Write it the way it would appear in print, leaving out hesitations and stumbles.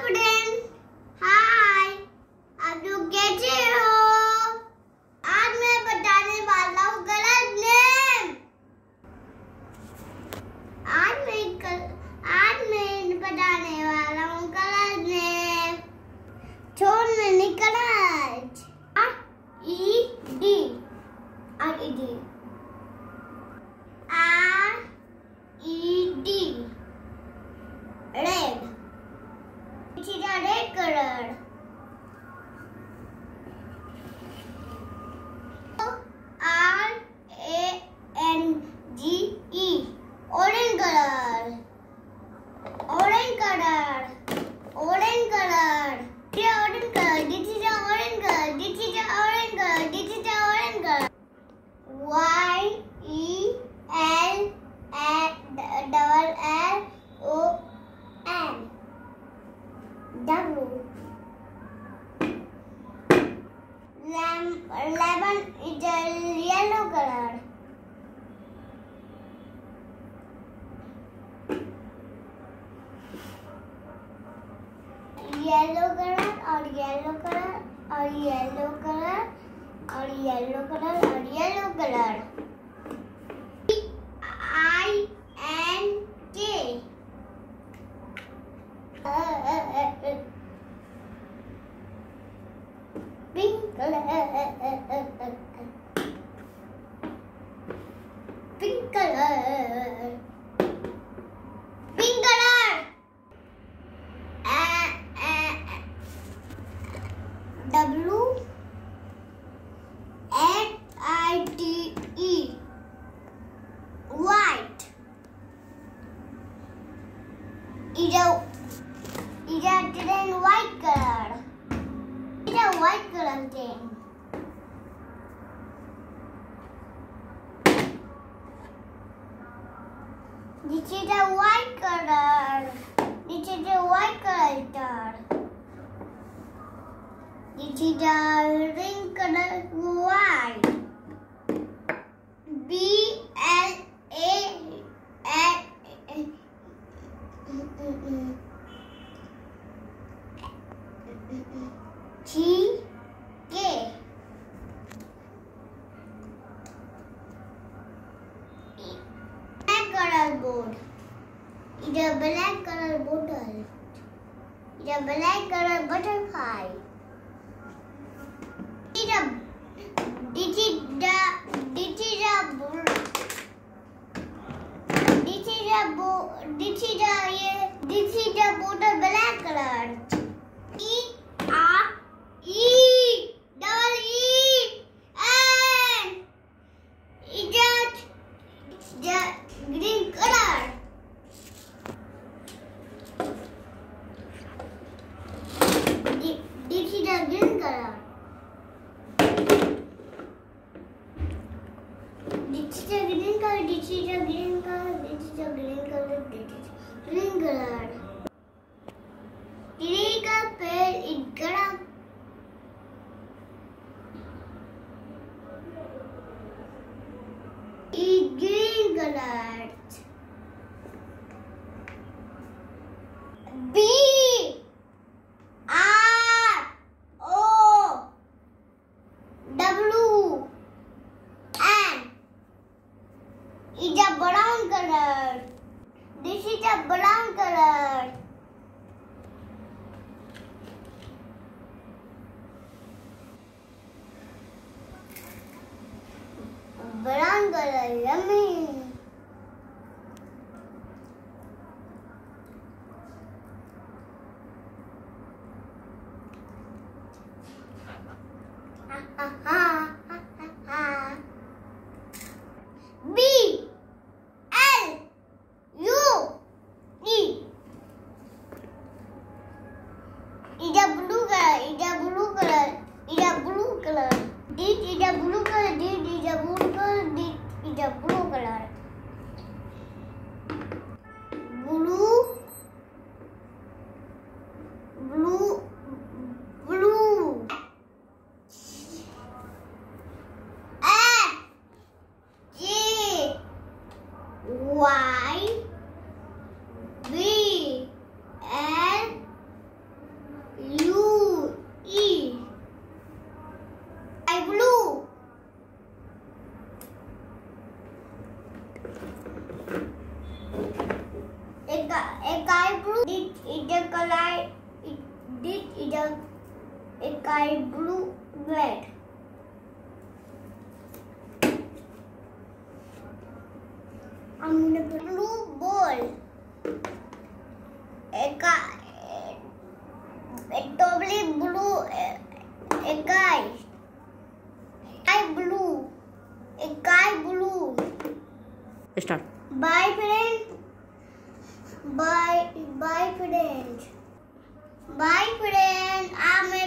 Student, हाय। आप लोग कैसे हो? आज मैं बताने वाला हूँ गलत नेम। आज मैं बताने वाला हूँ गलत नेम। छोड़ में निकला R-E-D R-E-D R-E-D red. It is a red color. O-R-A-N-G-E orange color. Orange color. Orange color. This is orange color. This is orange color. This is orange color. This is orange color. Y-E-L-L-O-N. W. Lemon is a yellow color. Yellow color और yellow color और yellow color और yellow color और yellow color. I-N-K. Pink color. Pink color. Pink color. W-H-I-T-E. White. Is a white color. It's a white color thing. This is a white color. This is a white color. This is a ring color white. B-L-A-G-K. Black color board. It's a black color bottle. It's a black color butterfly. This is a bottle black color. E-R-E-E-E-N. It's a green color. This is a green color. This is a green color. This is a green color. This is a green color. This is green color. Tree का पेड़ इकड़ा green color. B R O W N is a brown color. This is a brown color. Brown color, yummy. B L U E. It's a blue color. It's a blue color. It's a blue color. This is a blue color. This is a blue color. This is a blue color. A guy blue. This is a color. This is a guy blue red. I'm gonna put blue ball. A totally blue. A guy. Guy blue. A guy blue. Start. Bye friend. Bye friend. Bye friend. I'm a